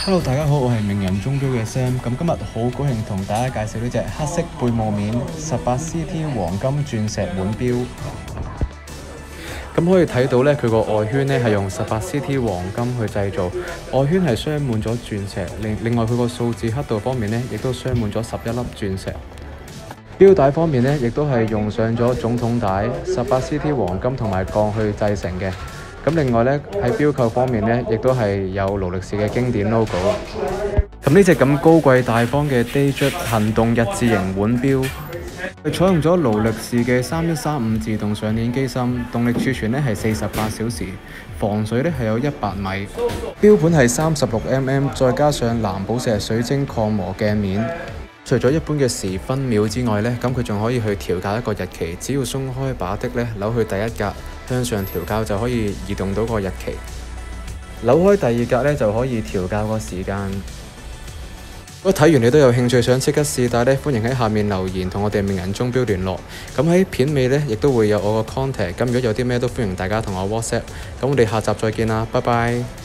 Hello，大家好，我係名人鐘錶嘅 Sam。咁今日好高興同大家介紹呢隻黑色背霧面18CT 黃金鑽石滿錶。咁可以睇到咧，佢個外圈咧係用18CT 黃金去製造，外圈係鑲滿咗鑽石。另外佢個數字刻度方面咧，亦都鑲滿咗11粒鑽石。錶帶方面咧，亦都係用上咗總統帶、18CT 黃金同埋鋼去製成嘅。咁另外咧喺錶扣方面咧，亦都係有勞力士嘅經典 logo。咁呢隻咁高貴大方嘅 Datejust 行動日誌型腕錶，佢採用咗勞力士嘅3135自動上鏈機芯，動力儲存咧係48小時，防水咧係有100米。錶盤係36mm，再加上藍寶石水晶抗磨鏡面。除咗一般嘅時分秒之外咧，咁佢仲可以去調校一個日期，只要鬆開把的咧，扭去第一格向上調校就可以移動到個日期。扭開第二格咧就可以調校個時間。如果睇完你都有興趣想即刻試戴咧，歡迎喺下面留言同我哋名人鐘錶聯絡。咁喺片尾咧亦都會有我個 contact，咁如果有啲咩都歡迎大家同我 WhatsApp。咁我哋下集再見啦，拜拜。